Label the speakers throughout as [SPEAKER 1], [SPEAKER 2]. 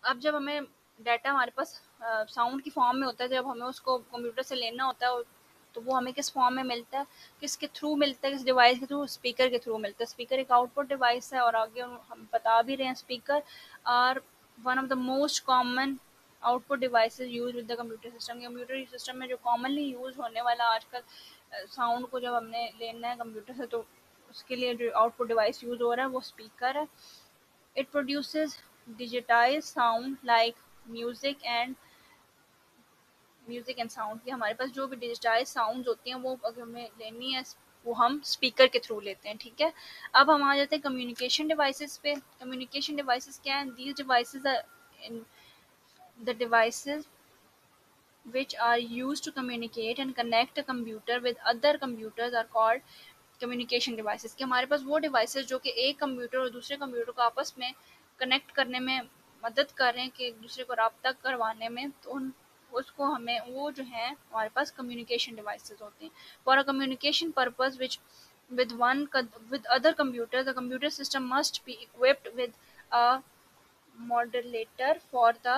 [SPEAKER 1] अब जब हमें डाटा हमारे पास साउंड की फॉर्म में होता है, जब हमें उसको कंप्यूटर से लेना होता है तो वो हमें किस फॉर्म में मिलता है, किसके थ्रू मिलता है, किस डिवाइस के थ्रू? स्पीकर के थ्रू मिलता है। स्पीकर एक आउटपुट डिवाइस है और आगे हम बता भी रहे हैं speaker are one of the most common output devices use with the computer system. Computer system में जो कॉमनली यूज होने वाला आजकल साउंड को जब हमने लेना है कंप्यूटर से, तो उसके लिए जो आउटपुट डिवाइस यूज हो रहा है वो स्पीकर है। It produces digitized sound like music and sound कि हमारे पास जो भी डिजिटाइज साउंड होती हैं वो अगर हमें लेनी है वो हम स्पीकर के थ्रू लेते हैं। ठीक है, अब हम आ जाते हैं कम्युनिकेशन डिवाइसेस पे। कम्युनिकेशन डिवाइसेस क्या हैं? These devices are in the devices which are used to communicate and connect a computer with other computers are called communication devices। कि हमारे पास वो डिवाइसेस जो कि एक कंप्यूटर और दूसरे कंप्यूटर को आपस में कनेक्ट करने में मदद कर रहे हैं, कि एक दूसरे को राब्ता करवाने में, तो उन उसको हमें वो जो है हमारे पास कम्युनिकेशन डिवाइसेस होते हैं। For a communication purpose which with other computers, the computer system must be equipped with a modulator for the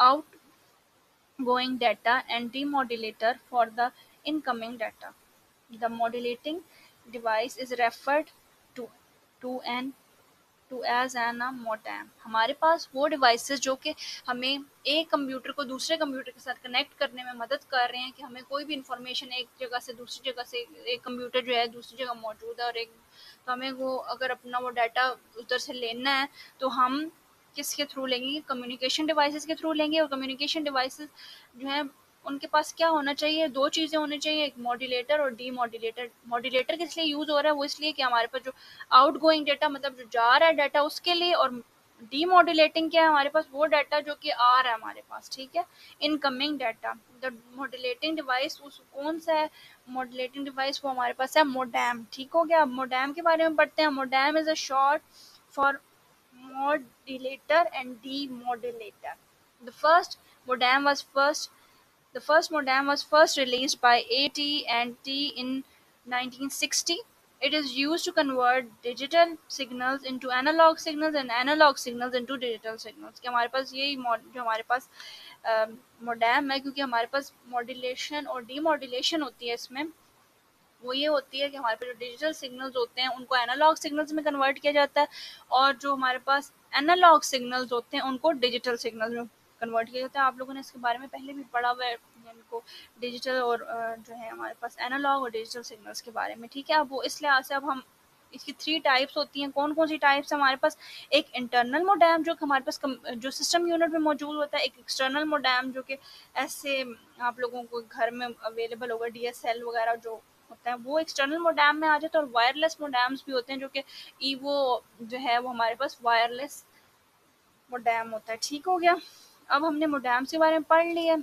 [SPEAKER 1] outgoing data and demodulator for the incoming data. The modulating device is referred to to an to as an a modem. हमारे पास वो devices जो कि हमें एक computer को दूसरे computer के साथ कनेक्ट करने में मदद कर रहे हैं, कि हमें कोई भी इंफॉर्मेशन एक जगह से दूसरी जगह से, एक कंप्यूटर जो है दूसरी जगह मौजूद है और एक, तो हमें वो अगर अपना वो डाटा उधर से लेना है तो हम किसके थ्रू लेंगे? कम्युनिकेशन डिवाइसेस के थ्रू लेंगे। और कम्युनिकेशन डिवाइसेस जो है उनके पास क्या होना चाहिए? दो चीज़ें होनी चाहिए, एक मॉड्यूलेटर और डीमॉड्यूलेटर। मॉड्यूलेटर किस लिए यूज़ हो रहा है? वो इसलिए कि हमारे पास जो आउट गोइंग डाटा, मतलब जो जा रहा है डाटा उसके लिए, और डीमॉड्यूलेटिंग क्या है? हमारे पास वो डाटा जो कि आ रहा है हमारे पास। ठीक है, incoming data. The modulating device उस कौन सा है? मॉड्यूलेटिंग डिवाइस वो हमारे पास है मोडेम। ठीक हो गया, अब मोडेम के बारे में पढ़ते हैं। Modem is a short for modulator and demodulator. The first modem was first The first modem was first released by AT&T in 1960. It is used to convert digital signals into analog signals and analog signals into digital signals। कि हमारे पास यही जो हमारे पास modem है, क्योंकि हमारे पास modulation और demodulation होती है इसमें, वो ये होती है कि हमारे पास जो डिजिटल सिग्नल्स होते हैं उनको एनालॉग सिग्नल्स में कन्वर्ट किया जाता है, और जो हमारे पास एनालॉग सिग्नल्स होते हैं उनको डिजिटल सिग्नल्स में कन्वर्ट किया जाता है। आप लोगों ने इसके बारे में पहले भी पढ़ा हुआ है, इनको डिजिटल और जो है हमारे पास एनालॉग और डिजिटल सिग्नल्स के बारे में। ठीक है, अब वो इस लिहाज से अब हम इसकी 3 टाइप्स होती हैं। कौन कौन सी टाइप्स है हमारे पास? एक इंटरनल मोडेम जो कि हमारे पास जो सिस्टम यूनिट में मौजूद होता है। एक एक्सटर्नल मोडेम जो कि ऐसे आप लोगों को घर में अवेलेबल होगा, डीएसएल वगैरह जो होता है वो एक्सटर्नल मोडेम में आ जाता है। और वायरलेस मोडेम्स भी होते हैं जो कि ईवो जो है वो हमारे पास वायरलेस मोडेम होता है। ठीक हो गया, अब हमने मोडेम्स के बारे में पढ़ लिया।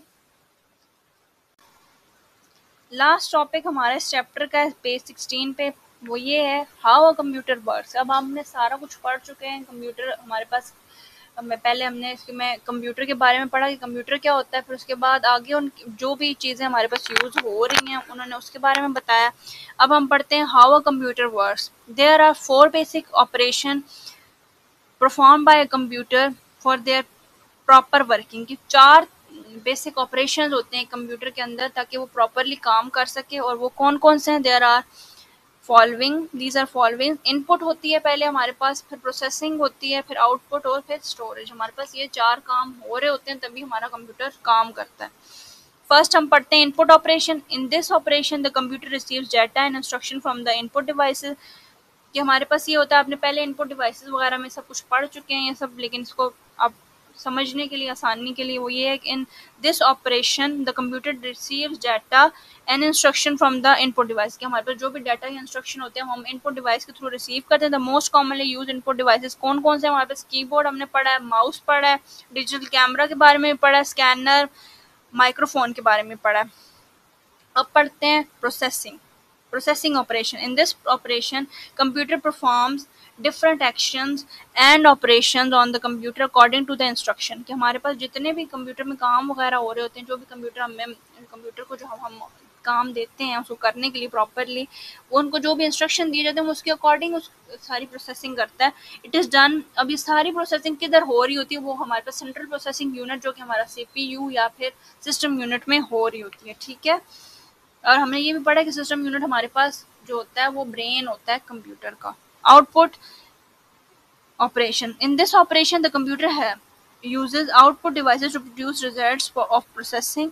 [SPEAKER 1] लास्ट टॉपिक हमारा इस चैप्टर का है पेज 16 पे, वो ये है हाउ अ कंप्यूटर वर्क्स। अब हमने सारा कुछ पढ़ चुके हैं कंप्यूटर हमारे पास। पहले हमने इसमें कंप्यूटर के बारे में पढ़ा कि कंप्यूटर क्या होता है, फिर उसके बाद आगे उन जो भी चीज़ें हमारे पास यूज़ हो रही हैं उन्होंने उसके बारे में बताया। अब हम पढ़ते हैं how a computer works. There are 4 basic operation perform by a computer for their proper working. की 4 बेसिक ऑपरेशन होते हैं कंप्यूटर के अंदर ताकि वो प्रॉपरली काम कर सके, और वो कौन कौन से हैं? There are following, these are following. Input होती है पहले हमारे पास, फिर प्रोसेसिंग होती है, फिर आउटपुट और फिर स्टोरेज। हमारे पास ये 4 काम हो रहे होते हैं तभी हमारा कंप्यूटर काम करता है। फर्स्ट हम पढ़ते हैं input operation. In this operation the computer receives data and instruction from the input devices. कि हमारे पास ये होता है, आपने पहले इनपुट डिवाइसेस वगैरह में सब कुछ पढ़ चुके हैं ये सब, लेकिन इसको आप समझने के लिए, आसानी के लिए, वो ये है कि in this operation the computer receives data and instruction from the input device. कि हमारे पास जो भी डाटा या इंस्ट्रक्शन होते हैं हम इनपुट डिवाइस के थ्रू रिसीव करते हैं। The most commonly use input devices कौन कौन से? हमारे पास कीबोर्ड हमने पढ़ा है, माउस पढ़ा है, डिजिटल कैमरा के बारे में पढ़ा है, स्कैनर, माइक्रोफोन के बारे में पढ़ा है। अब पढ़ते हैं processing operation. In this operation computer performs different actions and operations on the computer according to the instruction. कि हमारे पास जितने भी कंप्यूटर में काम वगैरह हो रहे होते हैं, जो भी कंप्यूटर को जो हम काम देते हैं उसको करने के लिए प्रॉपरली, वो उनको जो भी इंस्ट्रक्शन दिए जाते हैं उसके अकॉर्डिंग उस सारी प्रोसेसिंग करता है। It is done. अब ये सारी प्रोसेसिंग किधर हो रही होती है, वो हमारे पास सेंट्रल प्रोसेसिंग यूनिट जो कि हमारा CPU या फिर सिस्टम यूनिट में हो रही होती है, ठीक है। और हमने ये भी पढ़ा कि सिस्टम यूनिट हमारे पास जो होता है वो ब्रेन होता है कंप्यूटर का। Output operation. In this operation, the computer uses output devices to produce results of processing.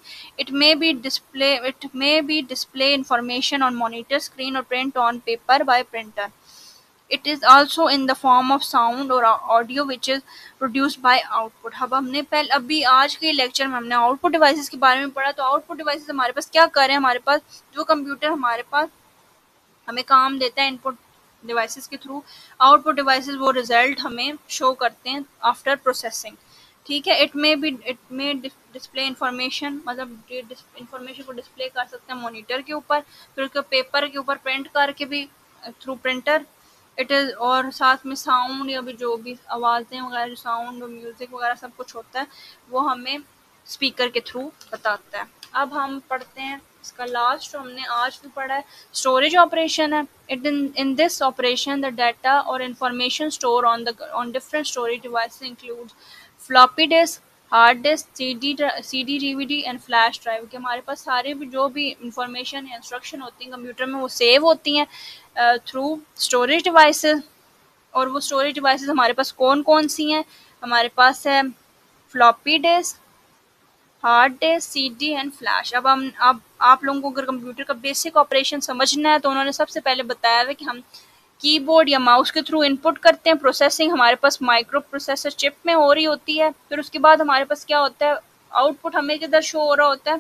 [SPEAKER 1] It may be display information on monitor screen or print on paper by printer. It is also in the form of sound or audio which is produced by output. अब हमने पहले अभी आज के lecture में हमने output devices के बारे में पढ़ा। तो आउटपुट डिवाइसेस हमारे पास क्या कर रहे हैं, हमारे पास जो कंप्यूटर हमारे पास हमें काम देता है इनपुट डिवाइसेस के थ्रू, आउटपुट डिवाइसेस वो रिजल्ट हमें शो करते हैं आफ्टर प्रोसेसिंग, ठीक है। इट में डिस्प्ले इंफॉर्मेशन, मतलब इंफॉर्मेशन को डिस्प्ले कर सकते हैं मॉनिटर के ऊपर, फिर उसको पेपर के ऊपर प्रिंट करके भी थ्रू प्रिंटर। इट इज़ और साथ में साउंड या भी जो भी आवाज़ें वगैरह, जो साउंड और म्यूज़िक वगैरह सब कुछ होता है वो हमें स्पीकर के थ्रू बताता है। अब हम पढ़ते हैं इसका लास्ट जो हमने आज भी पढ़ा है, स्टोरेज ऑपरेशन है। It in this operation the data और information store on different storage device include floppy disk, hard disk, CD DVD and flash drive. के हमारे पास सारे भी जो भी इंफॉर्मेशन या इंस्ट्रक्शन होती हैं कंप्यूटर में वो सेव होती हैं थ्रू स्टोरेज डिवाइसेस। और वो स्टोरेज डिवाइसेस हमारे पास कौन कौन सी हैं, हमारे पास है floppy disk, hard disk, CD and flash. अब आप लोगों को अगर कंप्यूटर का बेसिक ऑपरेशन समझना है तो उन्होंने सबसे पहले बताया है कि हम कीबोर्ड या माउस के थ्रू इनपुट करते हैं, प्रोसेसिंग हमारे पास माइक्रो प्रोसेसर चिप में हो रही होती है। फिर उसके बाद हमारे पास क्या होता है, आउटपुट हमें किधर शो हो रहा होता है,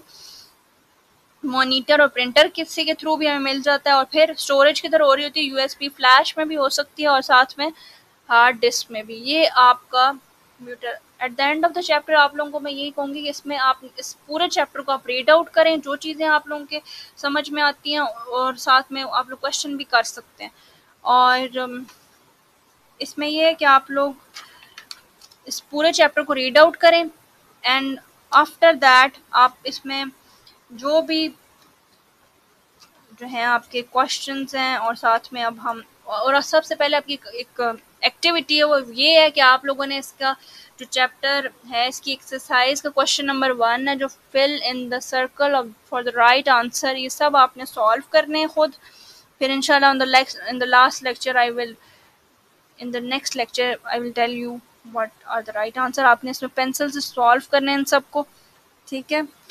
[SPEAKER 1] मॉनिटर और प्रिंटर किसी के थ्रू भी हमें मिल जाता है। और फिर स्टोरेज किधर हो रही होती है, USB फ्लैश में भी हो सकती है और साथ में हार्ड डिस्क में भी। ये आपका computer at the end of the chapter आप लोगों को मैं यही कहूँगी कि इसमें आप इस पूरे चैप्टर को आप रीड आउट करें, जो चीज़ें आप लोगों के समझ में आती हैं और साथ में आप लोग क्वेश्चन भी कर सकते हैं। और इसमें ये है कि आप लोग इस पूरे चैप्टर को रीड आउट करें एंड आफ्टर दैट आप इसमें जो भी जो हैं आपके क्वेश्चंस हैं और साथ में अब हम और सबसे पहले आपकी एक एक्टिविटी है वो ये है कि आप लोगों ने इसका जो चैप्टर है इसकी एक्सरसाइज का क्वेश्चन नंबर 1 है जो fill in the circle of for the right answer, ये सब आपने सॉल्व करने हैं खुद। फिर इंशाल्लाह in the last lecture in the next lecture I will tell you what are the right answer. आपने इसमें पेंसिल से सॉल्व करने हैं इन सबको, ठीक है।